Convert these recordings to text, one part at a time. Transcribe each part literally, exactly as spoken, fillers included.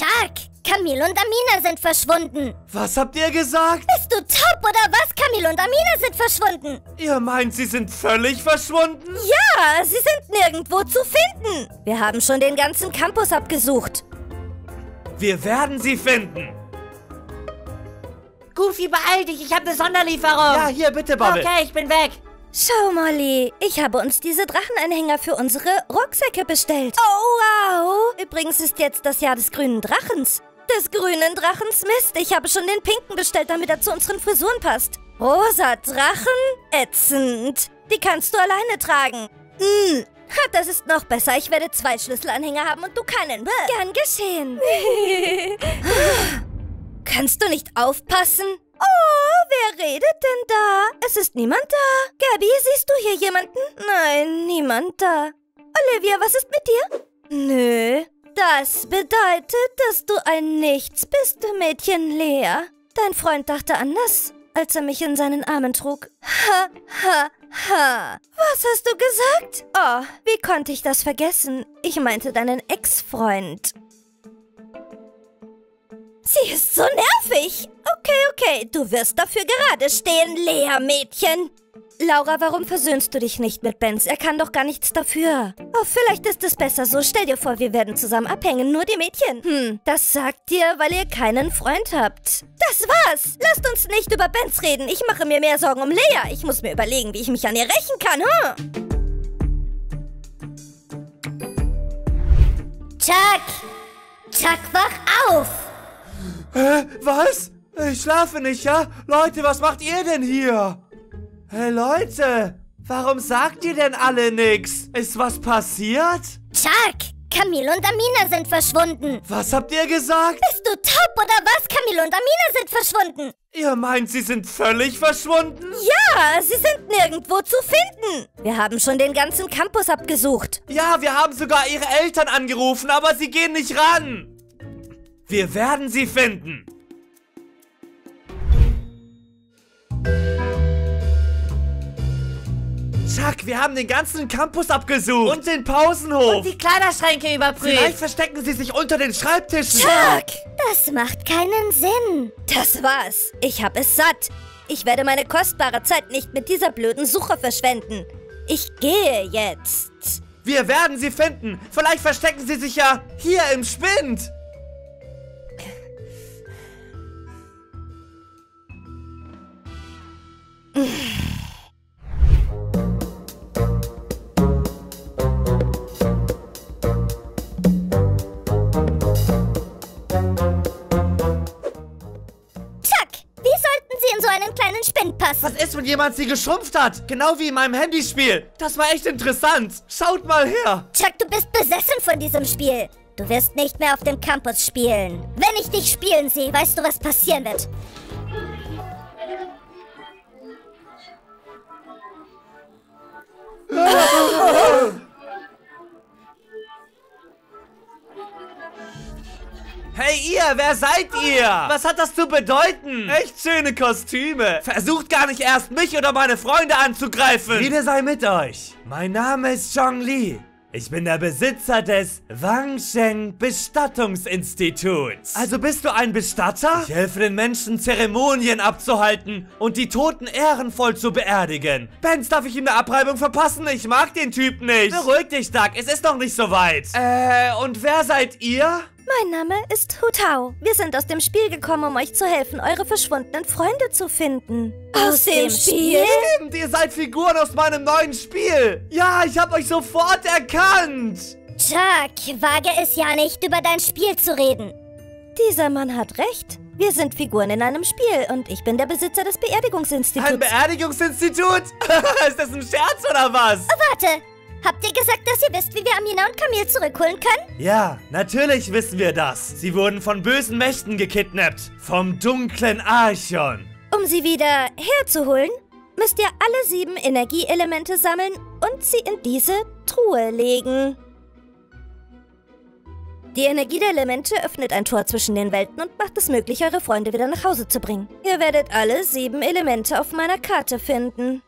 Chuck, Camille und Amina sind verschwunden. Was habt ihr gesagt? Bist du taub oder was? Camille und Amina sind verschwunden. Ihr meint, sie sind völlig verschwunden? Ja, sie sind nirgendwo zu finden. Wir haben schon den ganzen Campus abgesucht. Wir werden sie finden. Goofy, beeil dich, ich habe eine Sonderlieferung. Ja, hier, bitte, Bubble. Okay, ich bin weg. Schau, Molly, ich habe uns diese Drachenanhänger für unsere Rucksäcke bestellt. Oh, wow. Übrigens ist jetzt das Jahr des grünen Drachens. Des grünen Drachens, Mist. Ich habe schon den pinken bestellt, damit er zu unseren Frisuren passt. Rosa Drachen? Ätzend. Die kannst du alleine tragen. Hm. Das ist noch besser. Ich werde zwei Schlüsselanhänger haben und du keinen. Gern geschehen. Kannst du nicht aufpassen? Oh, wer redet denn da? Es ist niemand da. Gabby, siehst du hier jemanden? Nein, niemand da. Olivia, was ist mit dir? Nö. Das bedeutet, dass du ein Nichts bist, Mädchen Lea. Dein Freund dachte anders, als er mich in seinen Armen trug. Ha, ha, ha. Was hast du gesagt? Oh, wie konnte ich das vergessen? Ich meinte deinen Ex-Freund. Sie ist so nervig. Okay, okay, du wirst dafür gerade stehen, Lea, Mädchen. Laura, warum versöhnst du dich nicht mit Benz? Er kann doch gar nichts dafür. Oh, vielleicht ist es besser so. Stell dir vor, wir werden zusammen abhängen, nur die Mädchen. Hm, das sagt ihr, weil ihr keinen Freund habt. Das war's. Lasst uns nicht über Benz reden. Ich mache mir mehr Sorgen um Lea. Ich muss mir überlegen, wie ich mich an ihr rächen kann, hm? Chuck! Chuck, wach auf! Hä? Was? Ich schlafe nicht, ja? Leute, was macht ihr denn hier? Hey, Leute, warum sagt ihr denn alle nix? Ist was passiert? Chuck, Camille und Amina sind verschwunden. Was habt ihr gesagt? Bist du taub oder was? Camille und Amina sind verschwunden. Ihr meint, sie sind völlig verschwunden? Ja, sie sind nirgendwo zu finden. Wir haben schon den ganzen Campus abgesucht. Ja, wir haben sogar ihre Eltern angerufen, aber sie gehen nicht ran. Wir werden sie finden. Chuck, wir haben den ganzen Campus abgesucht. Und den Pausenhof. Und die Kleiderschränke überprüft. Vielleicht verstecken sie sich unter den Schreibtischen. Chuck, das macht keinen Sinn. Das war's. Ich hab es satt. Ich werde meine kostbare Zeit nicht mit dieser blöden Suche verschwenden. Ich gehe jetzt. Wir werden sie finden. Vielleicht verstecken sie sich ja hier im Spind. Passen. Was ist, wenn jemand sie geschrumpft hat? Genau wie in meinem Handyspiel. Das war echt interessant. Schaut mal her. Chuck, du bist besessen von diesem Spiel. Du wirst nicht mehr auf dem Campus spielen. Wenn ich dich spielen sehe, weißt du, was passieren wird. Hey ihr, wer seid ihr? Was hat das zu bedeuten? Echt schöne Kostüme. Versucht gar nicht erst, mich oder meine Freunde anzugreifen. Friede sei mit euch. Mein Name ist Zhongli. Ich bin der Besitzer des Wangsheng Bestattungsinstituts. Also bist du ein Bestatter? Ich helfe den Menschen, Zeremonien abzuhalten und die Toten ehrenvoll zu beerdigen. Benz, darf ich ihm eine Abreibung verpassen? Ich mag den Typ nicht. Beruhig dich, Doug. Es ist noch nicht so weit. Äh, und wer seid ihr? Mein Name ist Hu Tao. Wir sind aus dem Spiel gekommen, um euch zu helfen, eure verschwundenen Freunde zu finden. Aus, aus dem, dem Spiel? Stimmt, ihr seid Figuren aus meinem neuen Spiel. Ja, ich habe euch sofort erkannt. Chuck, wage es ja nicht, über dein Spiel zu reden. Dieser Mann hat recht. Wir sind Figuren in einem Spiel und ich bin der Besitzer des Beerdigungsinstituts. Ein Beerdigungsinstitut? Ist das ein Scherz oder was? Oh, warte. Habt ihr gesagt, dass ihr wisst, wie wir Amina und Camille zurückholen können? Ja, natürlich wissen wir das. Sie wurden von bösen Mächten gekidnappt. Vom dunklen Archon. Um sie wieder herzuholen, müsst ihr alle sieben Energieelemente sammeln und sie in diese Truhe legen. Die Energie der Elemente öffnet ein Tor zwischen den Welten und macht es möglich, eure Freunde wieder nach Hause zu bringen. Ihr werdet alle sieben Elemente auf meiner Karte finden.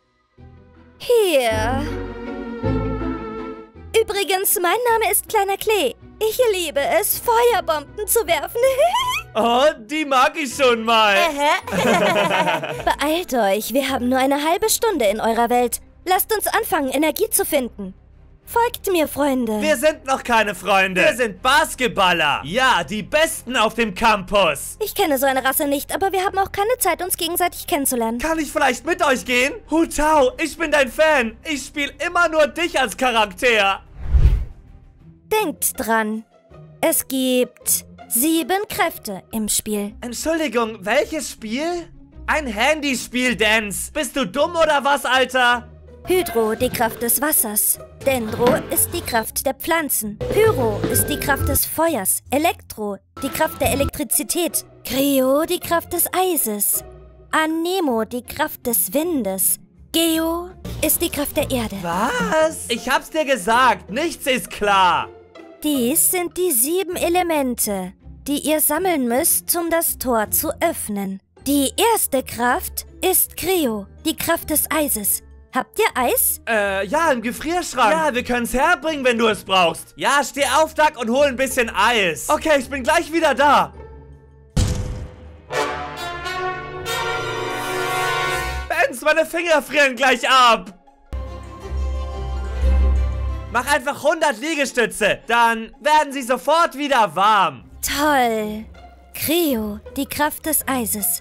Hier. Übrigens, mein Name ist Kleiner Klee. Ich liebe es, Feuerbomben zu werfen. Oh, die mag ich schon mal. Beeilt euch, wir haben nur eine halbe Stunde in eurer Welt. Lasst uns anfangen, Energie zu finden. Folgt mir, Freunde. Wir sind noch keine Freunde. Wir sind Basketballer. Ja, die Besten auf dem Campus. Ich kenne so eine Rasse nicht, aber wir haben auch keine Zeit, uns gegenseitig kennenzulernen. Kann ich vielleicht mit euch gehen? Hutau, ich bin dein Fan. Ich spiele immer nur dich als Charakter. Denkt dran, es gibt sieben Kräfte im Spiel. Entschuldigung, welches Spiel? Ein Handyspiel, Dance. Bist du dumm oder was, Alter? Hydro, die Kraft des Wassers. Dendro ist die Kraft der Pflanzen. Pyro ist die Kraft des Feuers. Elektro, die Kraft der Elektrizität. Cryo, die Kraft des Eises. Anemo, die Kraft des Windes. Geo ist die Kraft der Erde. Was? Ich hab's dir gesagt, nichts ist klar. Dies sind die sieben Elemente, die ihr sammeln müsst, um das Tor zu öffnen. Die erste Kraft ist Cryo, die Kraft des Eises. Habt ihr Eis? Äh, ja, im Gefrierschrank. Ja, wir können's herbringen, wenn du es brauchst. Ja, steh auf, Duck, und hol ein bisschen Eis. Okay, ich bin gleich wieder da. Benz, meine Finger frieren gleich ab. Mach einfach hundert Liegestütze, dann werden sie sofort wieder warm. Toll. Cryo, die Kraft des Eises.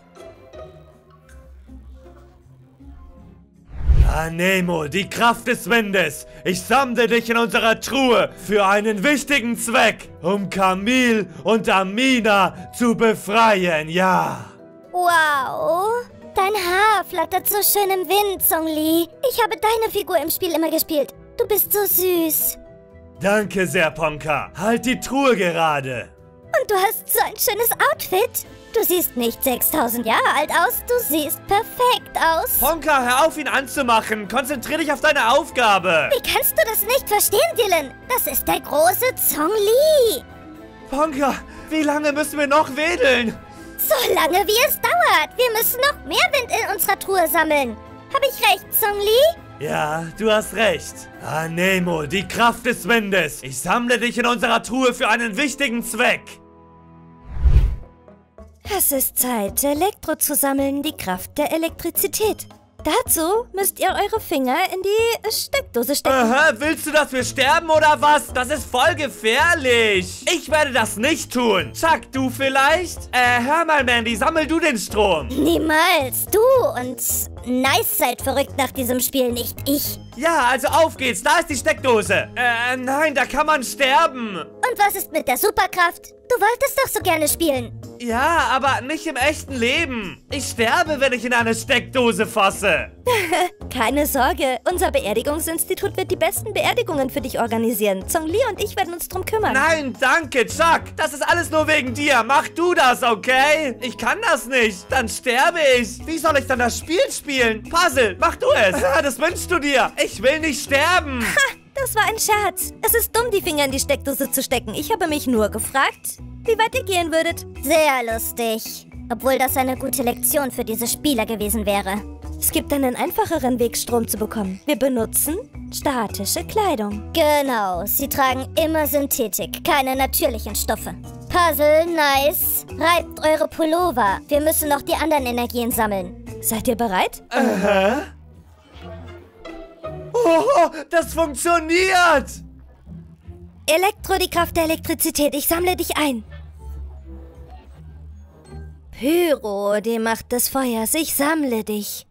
Anemo, die Kraft des Windes. Ich sammle dich in unserer Truhe für einen wichtigen Zweck, um Camille und Amina zu befreien, ja. Wow. Dein Haar flattert so schön im Wind, Zhongli. Ich habe deine Figur im Spiel immer gespielt. Du bist so süß. Danke sehr, Ponka. Halt die Truhe gerade. Und du hast so ein schönes Outfit. Du siehst nicht sechstausend Jahre alt aus, du siehst perfekt aus. Ponka, hör auf, ihn anzumachen. Konzentrier dich auf deine Aufgabe. Wie kannst du das nicht verstehen, Dylan? Das ist der große Zhongli. Ponka, wie lange müssen wir noch wedeln? So lange, wie es dauert. Wir müssen noch mehr Wind in unserer Truhe sammeln. Habe ich recht, Zhongli? Ja, du hast recht. Anemo, die Kraft des Windes. Ich sammle dich in unserer Truhe für einen wichtigen Zweck. Es ist Zeit, Elektro zu sammeln, die Kraft der Elektrizität. Dazu müsst ihr eure Finger in die Steckdose stecken. Aha, willst du, dass wir sterben oder was? Das ist voll gefährlich. Ich werde das nicht tun. Chuck, du vielleicht? Äh, hör mal, Mandy, sammel du den Strom. Niemals. Du und Nice seid verrückt nach diesem Spiel, nicht ich. Ja, also auf geht's. Da ist die Steckdose. Äh, nein, da kann man sterben. Und was ist mit der Superkraft? Du wolltest doch so gerne spielen. Ja, aber nicht im echten Leben. Ich sterbe, wenn ich in eine Steckdose fasse. Keine Sorge, unser Beerdigungsinstitut wird die besten Beerdigungen für dich organisieren. Zhongli und ich werden uns drum kümmern. Nein, danke, Chuck. Das ist alles nur wegen dir. Mach du das, okay? Ich kann das nicht. Dann sterbe ich. Wie soll ich dann das Spiel spielen? Puzzle, mach du es. Ja, das wünschst du dir. Ich will nicht sterben. Ha, das war ein Scherz. Es ist dumm, die Finger in die Steckdose zu stecken. Ich habe mich nur gefragt, wie weit ihr gehen würdet. Sehr lustig. Obwohl das eine gute Lektion für diese Spieler gewesen wäre. Es gibt einen einfacheren Weg, Strom zu bekommen. Wir benutzen statische Kleidung. Genau, sie tragen immer Synthetik, keine natürlichen Stoffe. Puzzle, Nice, reibt eure Pullover. Wir müssen noch die anderen Energien sammeln. Seid ihr bereit? Aha. Oh, das funktioniert! Elektro, die Kraft der Elektrizität. Ich sammle dich ein. Pyro, die Macht des Feuers. Ich sammle dich.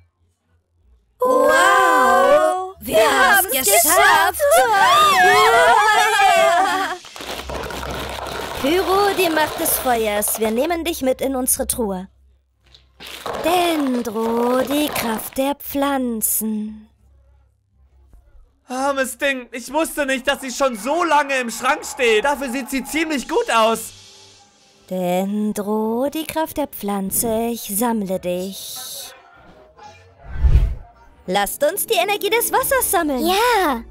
Wow! Wir, Wir haben es geschafft! Yeah. Pyro, die Macht des Feuers. Wir nehmen dich mit in unsere Truhe. Dendro, die Kraft der Pflanzen. Armes Ding, ich wusste nicht, dass sie schon so lange im Schrank steht. Dafür sieht sie ziemlich gut aus. Dendro, die Kraft der Pflanze, ich sammle dich. Lasst uns die Energie des Wassers sammeln. Ja.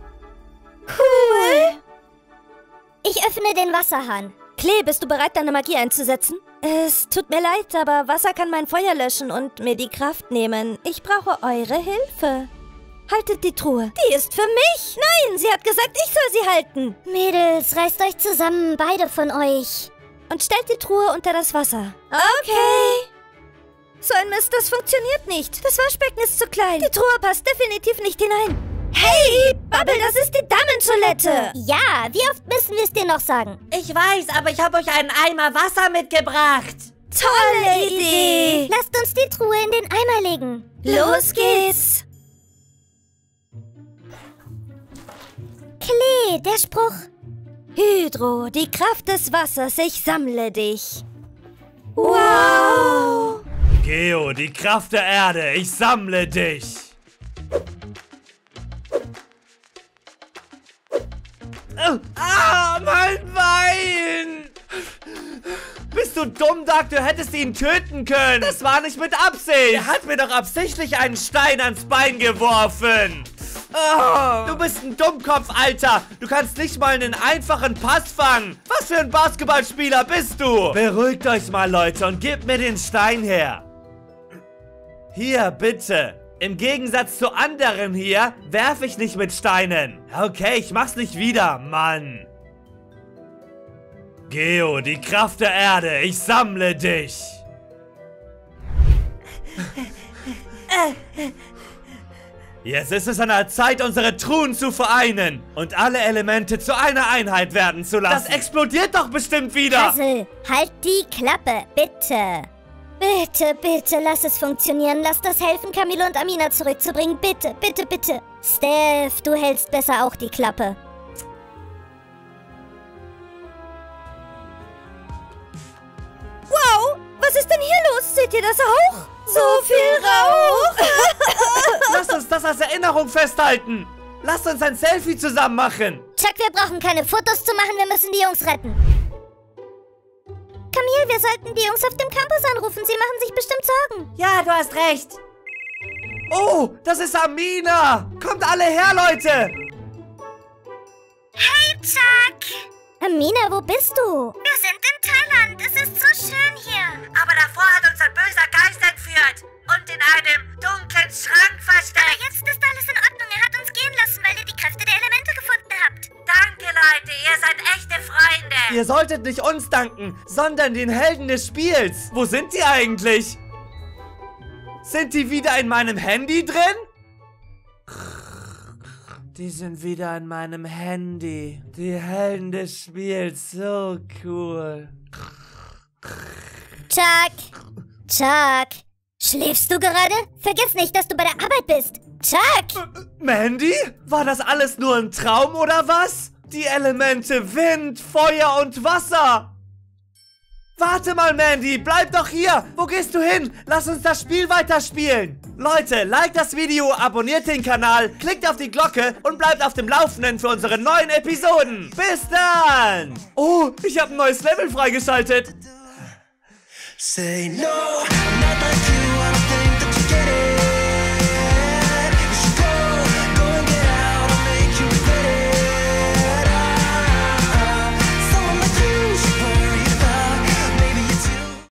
Cool. Ich öffne den Wasserhahn. Klee, bist du bereit, deine Magie einzusetzen? Es tut mir leid, aber Wasser kann mein Feuer löschen und mir die Kraft nehmen. Ich brauche eure Hilfe. Haltet die Truhe. Die ist für mich. Nein, sie hat gesagt, ich soll sie halten. Mädels, reißt euch zusammen, beide von euch. Und stellt die Truhe unter das Wasser. Okay. So ein Mist, das funktioniert nicht. Das Waschbecken ist zu klein. Die Truhe passt definitiv nicht hinein. Hey, Bubble, das ist die Damentoilette. Ja, wie oft müssen wir es dir noch sagen? Ich weiß, aber ich habe euch einen Eimer Wasser mitgebracht. Tolle Idee. Lasst uns die Truhe in den Eimer legen. Los geht's. Klee, der Spruch. Hydro, die Kraft des Wassers, ich sammle dich. Wow. Geo, die Kraft der Erde, ich sammle dich. Ah, mein Bein! Bist du dumm, Doug? Du hättest ihn töten können. Das war nicht mit Absicht. Er hat mir doch absichtlich einen Stein ans Bein geworfen. Oh, du bist ein Dummkopf, Alter. Du kannst nicht mal einen einfachen Pass fangen. Was für ein Basketballspieler bist du? Beruhigt euch mal, Leute, und gebt mir den Stein her. Hier, bitte. Im Gegensatz zu anderen hier, werfe ich nicht mit Steinen. Okay, ich mach's nicht wieder, Mann. Geo, die Kraft der Erde, ich sammle dich. Jetzt ist es an der Zeit, unsere Truhen zu vereinen und alle Elemente zu einer Einheit werden zu lassen. Das explodiert doch bestimmt wieder. Puzzle, halt die Klappe, bitte. Bitte, bitte, lass es funktionieren. Lass das helfen, Camille und Amina zurückzubringen. Bitte, bitte, bitte. Steph, du hältst besser auch die Klappe. Wow, was ist denn hier los? Seht ihr das auch? So viel Rauch. Lass uns das als Erinnerung festhalten. Lass uns ein Selfie zusammen machen. Chuck, wir brauchen keine Fotos zu machen. Wir müssen die Jungs retten. Camille, wir sollten die Jungs auf dem Campus anrufen. Sie machen sich bestimmt Sorgen. Ja, du hast recht. Oh, das ist Amina. Kommt alle her, Leute. Hey, Chuck. Amina, wo bist du? Wir sind in Thailand. Es ist so schön hier. Aber davor hat uns ein böser Geist entführt und in einem dunklen Schrank versteckt. Aber jetzt ist alles in Ordnung. Er hat uns gehen lassen, weil ihr die Kräfte der Elemente gefunden habt. Danke, Leute. Ihr seid echte Freunde. Ihr solltet nicht uns danken, sondern den Helden des Spiels. Wo sind die eigentlich? Sind die wieder in meinem Handy drin? Die sind wieder in meinem Handy. Die Helden des Spiels, so cool. Chuck! Chuck! Schläfst du gerade? Vergiss nicht, dass du bei der Arbeit bist. Chuck! Mandy? War das alles nur ein Traum oder was? Die Elemente Wind, Feuer und Wasser. Warte mal, Mandy, bleib doch hier. Wo gehst du hin? Lass uns das Spiel weiterspielen. Leute, liked das Video, abonniert den Kanal, klickt auf die Glocke und bleibt auf dem Laufenden für unsere neuen Episoden. Bis dann. Oh, ich habe ein neues Level freigeschaltet. Say no.